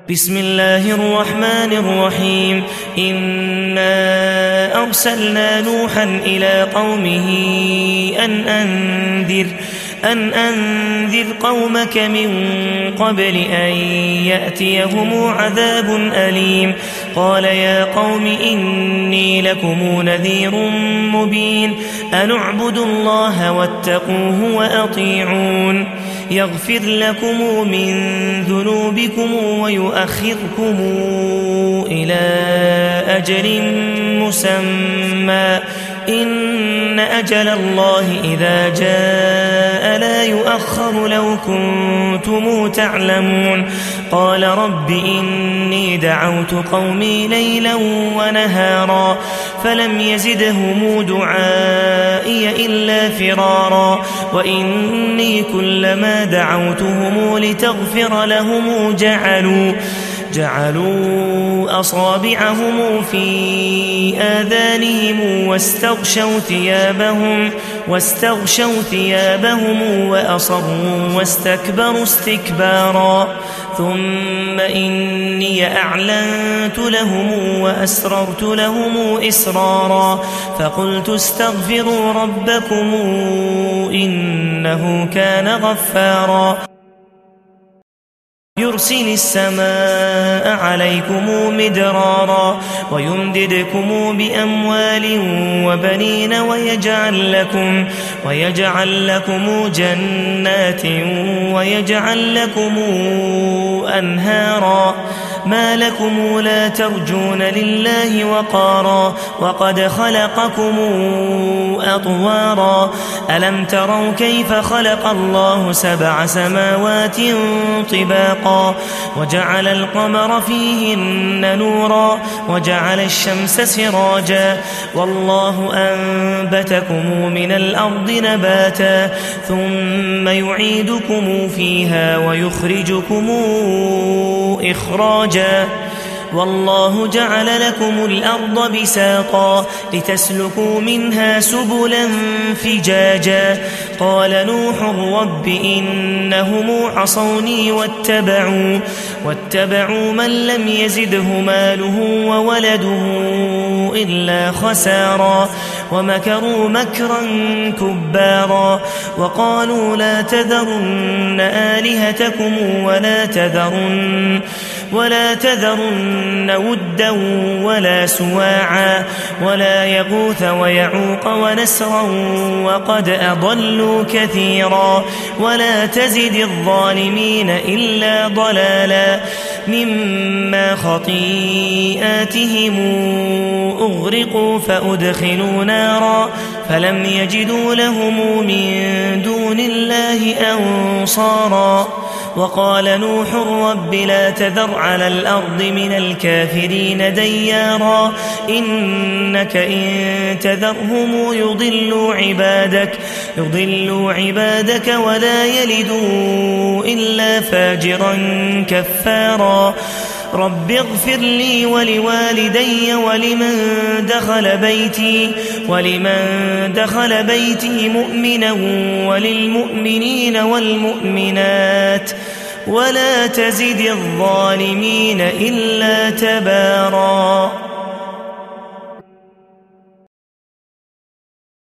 بسم الله الرحمن الرحيم إنا أرسلنا نوحا إلى قومه أن أنذر قومك من قبل أن يأتيهم عذاب أليم قال يا قوم إني لكم نذير مبين أن اعبدوا الله واتقوه وأطيعون يغفر لكم من ذنوبكم ويؤخركم إلى أجل مسمى إن أجل الله إذا جاء لا يؤخر لو كنتم تعلمون قال رب إني دعوت قومي ليلا ونهارا فلم يزدهم دعائي إلا فرارا وإني كلما دعوتهم لتغفر لهم جعلوا أصابعهم في آذانهم واستغشوا ثيابهم وأصروا واستكبروا استكبارا ثم إني أعلنت لهم وأسررت لهم إسرارا فقلت استغفروا ربكم إنه كان غفارا يرسل السماء عليكم مدرارا ويمددكم بأموال وبنين ويجعل لكم جنات ويجعل لكم أنهارا ما لكم لا ترجون لله وقارا وقد خلقكم أطوارا ألم تروا كيف خلق الله 7 سماوات طباقا وجعل القمر فيهن نورا وجعل الشمس سراجا والله أنبتكم من الأرض نباتا ثم يعيدكم فيها ويخرجكم إخراجا والله جعل لكم الأرض بساطا لتسلكوا منها سبلا فجاجا قال نوح رب إنهم عصوني واتبعوا من لم يزده ماله وولده إلا خسارا ومكروا مكرا كبارا وقالوا لا تذرن آلهتكم ولا تذرن ودا ولا سواعا ولا يغوث ويعوق ونسرا وقد أضلوا كثيرا ولا تزد الظالمين إلا ضلالا مما خطيئاتهم أغرقوا فأدخلوا نارا فلم يجدوا لهم من دون الله أنصارا وقال نوح رب لا تذر على الأرض من الكافرين ديارا إنك إن تذرهم يضلوا عبادك ولا يلدوا إلا فاجرا كفارا رب اغفر لي ولوالدي ولمن دخل بيتي مؤمنا وللمؤمنين والمؤمنات ولا تزد الظالمين إلا تبارا.